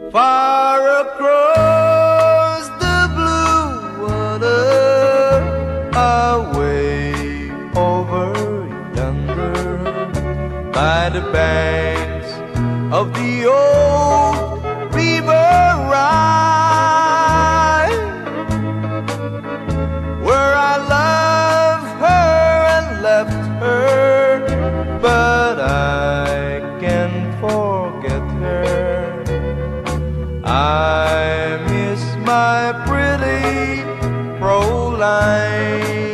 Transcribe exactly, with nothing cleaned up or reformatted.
far across the blue water, away over yonder, by the banks of the old river Rhine, where I loved her and left her, but I can't forget her. I miss my pretty Fräulein.